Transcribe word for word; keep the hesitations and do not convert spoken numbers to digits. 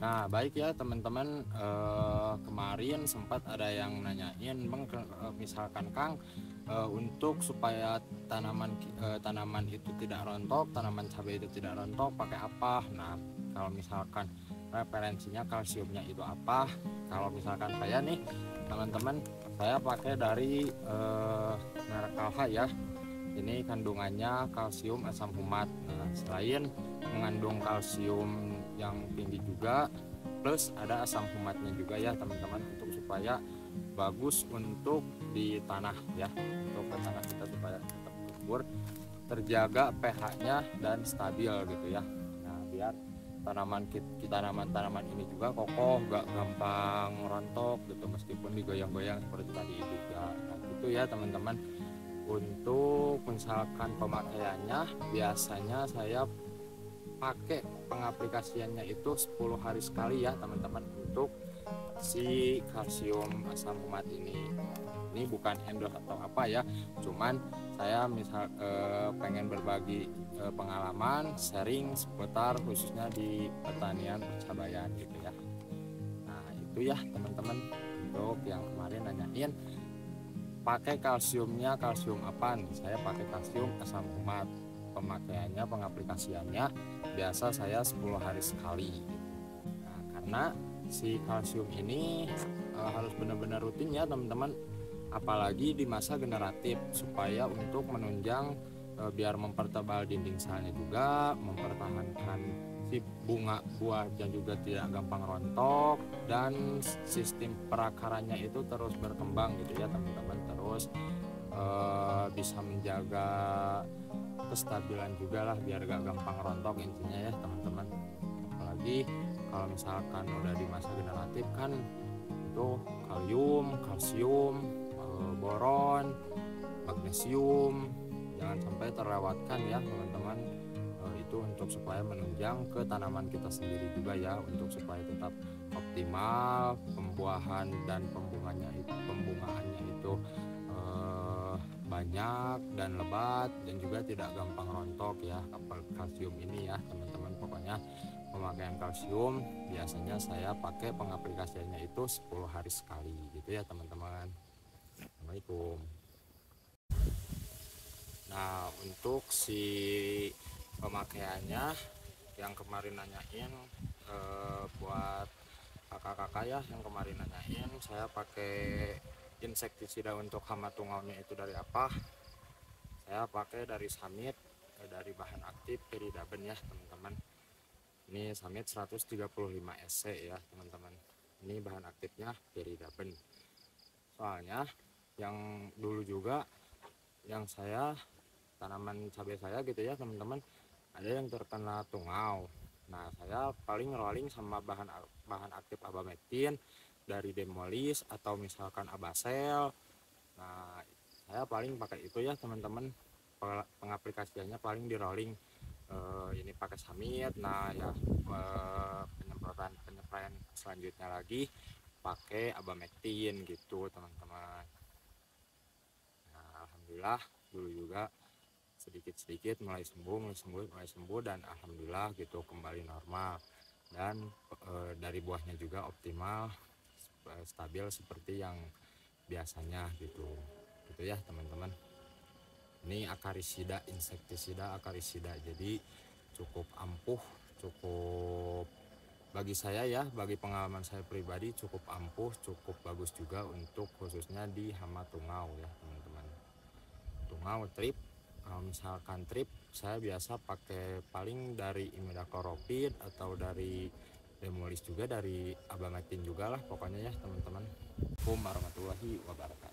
Nah, baik ya teman-teman, eh, kemarin sempat ada yang nanyain, Bang, ke- eh, misalkan Kang, eh, untuk supaya tanaman ki- eh, tanaman itu tidak rontok, tanaman cabai itu tidak rontok, pakai apa? Nah, kalau misalkan referensinya kalsiumnya itu apa? Kalau misalkan saya nih, teman-teman, saya pakai dari eh, merek Kalha ya. Ini kandungannya kalsium asam humat. Nah, selain mengandung kalsium yang tinggi juga, plus ada asam humatnya juga ya teman-teman, untuk supaya bagus untuk di tanah ya, untuk ke tanah kita supaya tetap subur, terjaga pH-nya dan stabil gitu ya. Nah, biar tanaman kita tanaman-tanaman ini juga kokoh, gak gampang rontok gitu meskipun digoyang-goyang seperti tadi juga. Nah, gitu ya teman-teman. Untuk misalkan pemakaiannya, biasanya saya pakai pengaplikasiannya itu sepuluh hari sekali ya teman-teman, untuk si kalsium asam humat ini. Ini bukan endorse atau apa ya, cuman saya misal eh, pengen berbagi eh, pengalaman, sharing seputar khususnya di pertanian percabayan gitu ya. Nah, itu ya teman-teman, untuk yang kemarin nanyain pakai kalsiumnya kalsium apa nih, saya pakai kalsium asam humat. Pemakaiannya, pengaplikasiannya biasa saya sepuluh hari sekali. Nah, karena si kalsium ini e, harus benar-benar rutin ya teman-teman, apalagi di masa generatif, supaya untuk menunjang e, biar mempertebal dinding selnya juga, mempertahankan si bunga buah dan juga tidak gampang rontok, dan sistem perakarannya itu terus berkembang gitu ya teman-teman, terus e, bisa menjaga kestabilan juga lah, biar gak gampang rontok intinya ya teman-teman. Apalagi kalau misalkan udah di masa generatif kan, itu kalium, kalsium, eh, boron, magnesium jangan sampai terlewatkan ya teman-teman. Eh, itu untuk supaya menunjang ke tanaman kita sendiri juga ya, untuk supaya tetap optimal pembuahan dan pembunganya itu pembungaannya itu eh, banyak dan lebat, dan juga tidak gampang rontok ya kapal kalsium ini ya teman-teman. Pokoknya pemakaian kalsium biasanya saya pakai pengaplikasiannya itu sepuluh hari sekali gitu ya teman-teman. Assalamualaikum. Nah, untuk si pemakaiannya yang kemarin nanyain, eh, buat kakak-kakak ya yang kemarin nanyain, saya pakai insektisida untuk hama tungaunya itu dari apa? Saya pakai dari Summit, eh, dari bahan aktif Peridaben ya teman-teman. Ini Summit seratus tiga puluh lima E C ya teman-teman. Ini bahan aktifnya Peridaben. Soalnya yang dulu juga yang saya tanaman cabai saya gitu ya teman-teman, ada yang terkena tungau. Nah, saya paling rolling sama bahan bahan aktif Abametin dari Demolis atau misalkan Abasel. Nah, saya paling pakai itu ya teman-teman. Pengaplikasiannya paling di rolling eh, ini pakai Summit. Nah ya, eh, penyemprotan penyemprotan selanjutnya lagi pakai Abametin gitu teman-teman. Nah, alhamdulillah dulu juga sedikit-sedikit mulai sembuh, mulai sembuh, mulai sembuh, dan alhamdulillah gitu kembali normal, dan e, dari buahnya juga optimal, e, stabil seperti yang biasanya gitu. Gitu ya teman-teman. Ini akarisida, insektisida akarisida, jadi cukup ampuh, cukup bagi saya ya, bagi pengalaman saya pribadi cukup ampuh, cukup bagus juga untuk khususnya di hama tungau ya teman-teman. Tungau trip, kalau misalkan trip saya biasa pakai paling dari imidacloprid atau dari Demolis, juga dari Abametin juga lah pokoknya ya teman-teman. Assalamualaikum warahmatullahi wabarakatuh.